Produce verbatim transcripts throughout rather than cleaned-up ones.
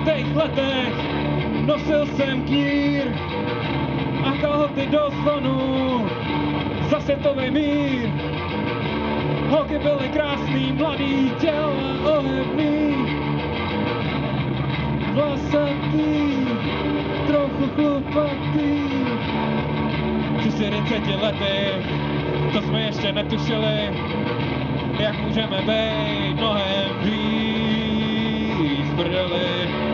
devadesátých letech nosil jsem kýr a kalhoty do zvonu za světový mír. Holky byly krásný, mladý, těla ohebný, vlasatý, trochu chlupatý. Při čtyřiceti letech, to jsme ještě netušili, jak můžeme být mnohem víc prdeli.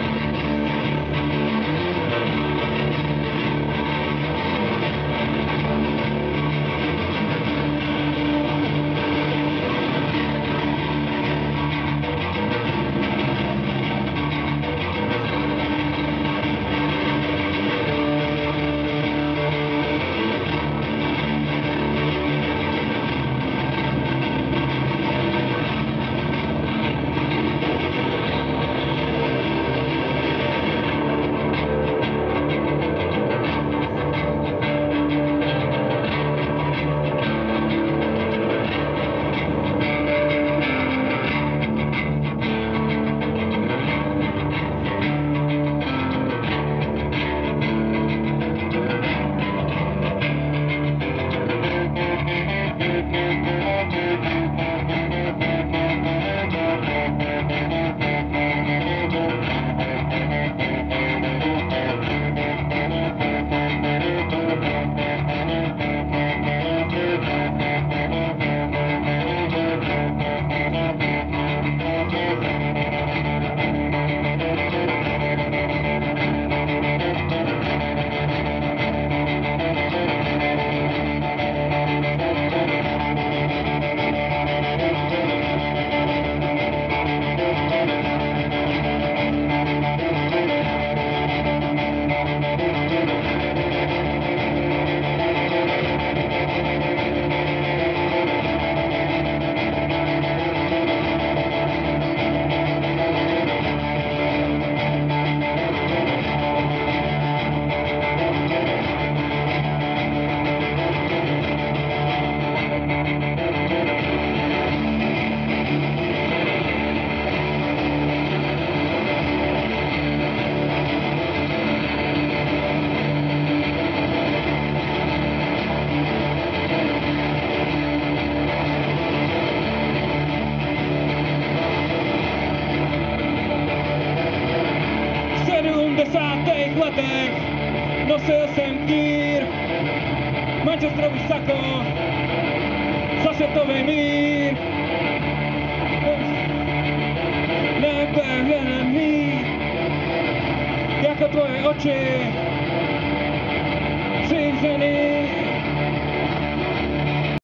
V devadesátých letech nosil jsem kýr, manchesterový sako, za světový mír. Nebe je nemý, jako tvoje oči.